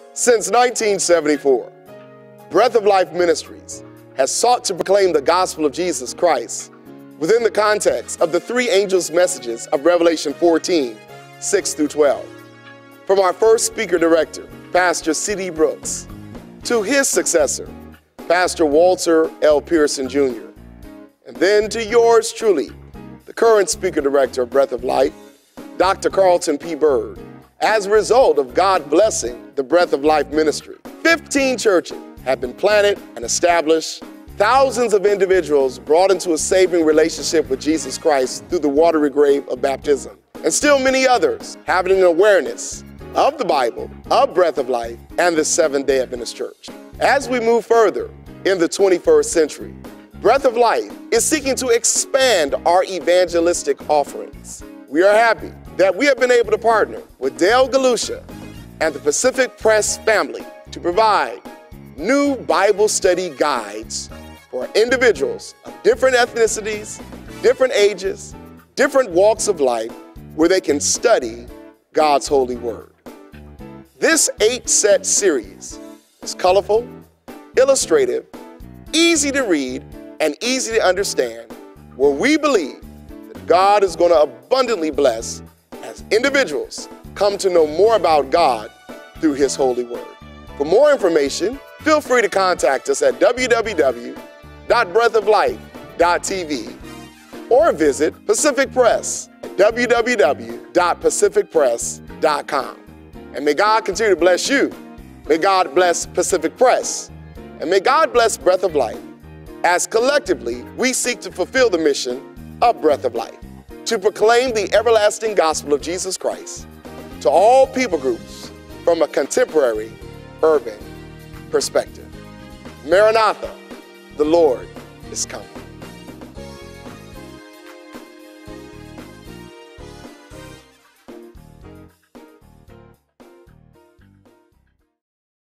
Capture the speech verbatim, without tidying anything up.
Since nineteen seventy-four, Breath of Life Ministries has sought to proclaim the gospel of Jesus Christ within the context of the three angels' messages of Revelation fourteen, six through twelve. From our first speaker director, Pastor C D Brooks, to his successor, Pastor Walter L. Pearson Junior, and then to yours truly, the current speaker director of Breath of Life, Doctor Carlton P. Bird. As a result of God blessing the Breath of Life ministry, fifteen churches have been planted and established, thousands of individuals brought into a saving relationship with Jesus Christ through the watery grave of baptism, and still many others having an awareness of the Bible, of Breath of Life, and the Seventh-day Adventist Church. As we move further in the twenty-first century, Breath of Life is seeking to expand our evangelistic offerings. We are happy that we have been able to partner with Dale Galusha and the Pacific Press family to provide new Bible study guides for individuals of different ethnicities, different ages, different walks of life, where they can study God's holy word. This eight-set series is colorful, illustrative, easy to read, and easy to understand, where we believe that God is going to abundantly bless as individuals come to know more about God through His holy word. For more information, feel free to contact us at w w w dot breath of life dot t v or visit Pacific Press at w w w dot pacific press dot com. And may God continue to bless you. May God bless Pacific Press. And may God bless Breath of Life as collectively we seek to fulfill the mission of Breath of Life, to proclaim the everlasting gospel of Jesus Christ to all people groups from a contemporary urban perspective. Maranatha, the Lord is coming.